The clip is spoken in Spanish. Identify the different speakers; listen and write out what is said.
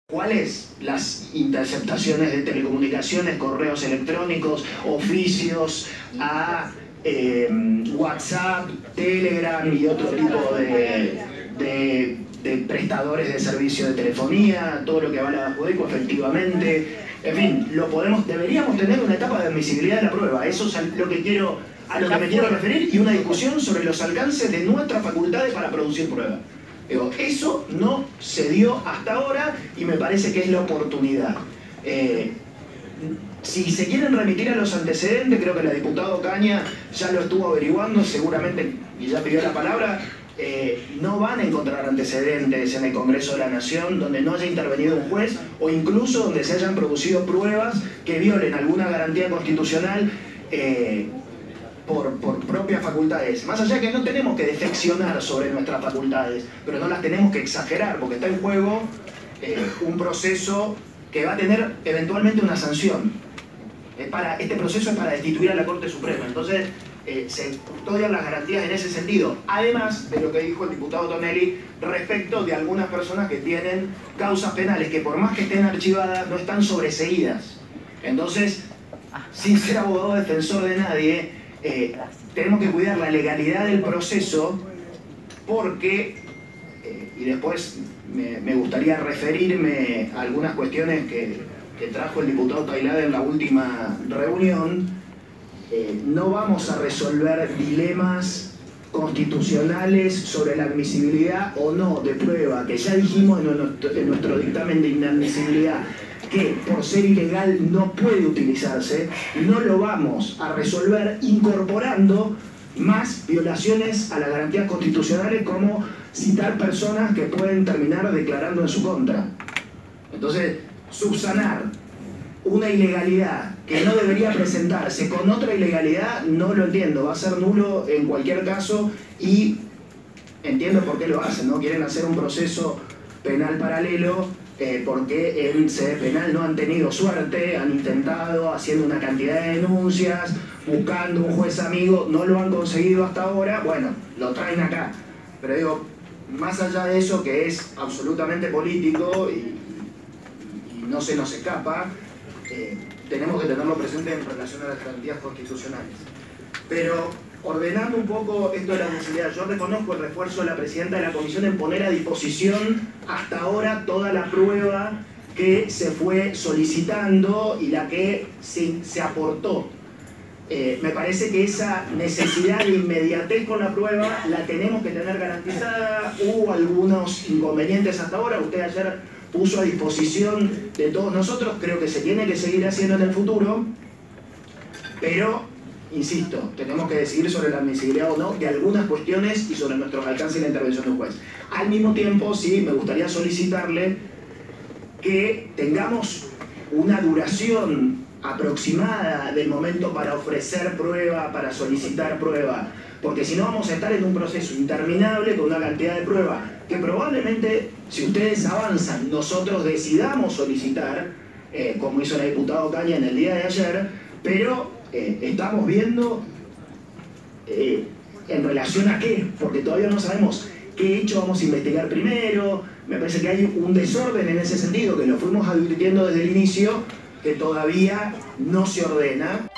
Speaker 1: ¿Cuáles? Las interceptaciones de telecomunicaciones, correos electrónicos, oficios a WhatsApp, Telegram y otro tipo de prestadores de servicio de telefonía, todo lo que va a la Judeco, efectivamente. En fin, deberíamos tener una etapa de admisibilidad de la prueba. Eso es a lo que me quiero referir, y una discusión sobre los alcances de nuestras facultades para producir pruebas. Eso no se dio hasta ahora y me parece que es la oportunidad. Si se quieren remitir a los antecedentes, creo que la diputada Ocaña ya lo estuvo averiguando, seguramente, y ya pidió la palabra. No van a encontrar antecedentes en el Congreso de la Nación donde no haya intervenido un juez o incluso donde se hayan producido pruebas que violen alguna garantía constitucional por propias facultades. Más allá de que no tenemos que defeccionar sobre nuestras facultades, pero no las tenemos que exagerar, porque está en juego un proceso que va a tener eventualmente una sanción. Este proceso es para destituir a la Corte Suprema. Entonces, se custodian las garantías en ese sentido. Además de lo que dijo el diputado Tonelli respecto de algunas personas que tienen causas penales que por más que estén archivadas no están sobreseídas. Entonces, sin ser abogado defensor de nadie, tenemos que cuidar la legalidad del proceso porque, y después me gustaría referirme a algunas cuestiones que trajo el diputado Tailade en la última reunión. No vamos a resolver dilemas constitucionales sobre la admisibilidad o no de prueba, que ya dijimos en nuestro dictamen de inadmisibilidad que por ser ilegal no puede utilizarse. No lo vamos a resolver incorporando más violaciones a las garantías constitucionales, como citar personas que pueden terminar declarando en su contra. Entonces, subsanar una ilegalidad que no debería presentarse con otra ilegalidad, no lo entiendo, va a ser nulo en cualquier caso, y entiendo por qué lo hacen, ¿no? Quieren hacer un proceso penal paralelo porque en sede penal no han tenido suerte, han intentado, haciendo una cantidad de denuncias, buscando un juez amigo, no lo han conseguido hasta ahora, bueno, lo traen acá. Pero digo, más allá de eso, que es absolutamente político y no se nos escapa, tenemos que tenerlo presente en relación a las garantías constitucionales. Pero ordenando un poco esto de la admisibilidad, yo reconozco el refuerzo de la presidenta de la comisión en poner a disposición hasta ahora toda la prueba que se fue solicitando y la que se aportó. Me parece que esa necesidad de inmediatez con la prueba la tenemos que tener garantizada. Hubo algunos inconvenientes hasta ahora, usted ayer puso a disposición de todos nosotros, creo que se tiene que seguir haciendo en el futuro, pero, insisto, tenemos que decidir sobre la admisibilidad o no de algunas cuestiones y sobre nuestros alcances y la intervención de un juez. Al mismo tiempo, sí, me gustaría solicitarle que tengamos una duración aproximada del momento para ofrecer prueba, para solicitar prueba, porque si no vamos a estar en un proceso interminable con una cantidad de prueba que probablemente, si ustedes avanzan, nosotros decidamos solicitar, como hizo la diputada Ocaña en el día de ayer, pero estamos viendo en relación a qué, porque todavía no sabemos qué hecho vamos a investigar primero. Me parece que hay un desorden en ese sentido, que lo fuimos advirtiendo desde el inicio, que todavía no se ordena.